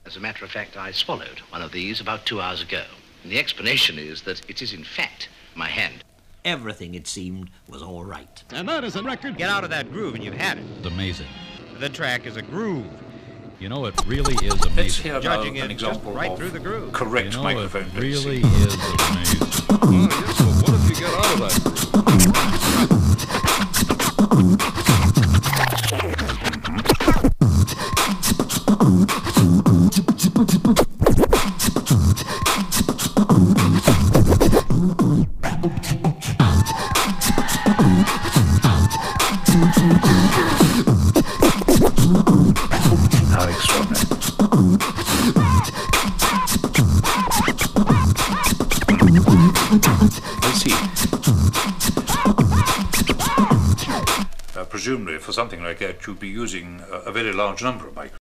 As a matter of fact, I swallowed one of these about 2 hours ago. And the explanation is that it is, in fact, my hand. Everything, it seemed, was all right. And that is a record. Get out of that groove and you've had it. It's amazing. The track is a groove. You know, it really is amazing. Let's hear Judging an it example right of through the groove. correct You know, microphone it placing. really is amazing. Oh, yes, but what if you get out of that groove? How extraordinary. I see. Presumably, for something like that, you'd be using a very large number of microphones.